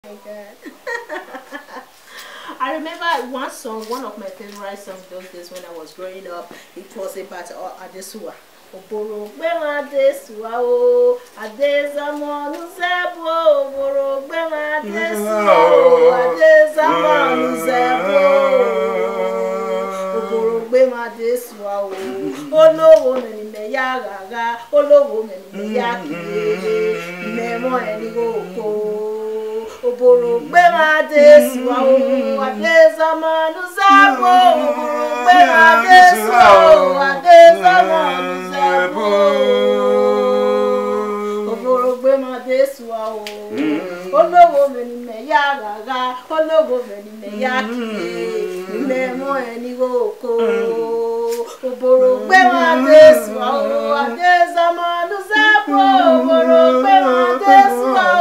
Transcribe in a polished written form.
my God. I remember one song, one of my favorite songs those days when I was growing up. It was about Adesua. Oboro gbema Adesua o, Adezamonu zebo. Oboro gbema Adesua o, Adezamonu zebo. Oboro gbema Adesua o, olówó meni me ya gaga, olówó meni me ya kiye, memo eni goko. Oboro gbema Adesua o, Adezamonu zebo. Oboro gbema Adesua o, Adezamonu zebo. Oboro gbema Adesua o, olówó meni me ya gaga, olówó meni me ya kiye, memo eni goko. Oboro gbema Adesua o, Adezamonu zebo. Oboro gbema Adesua o.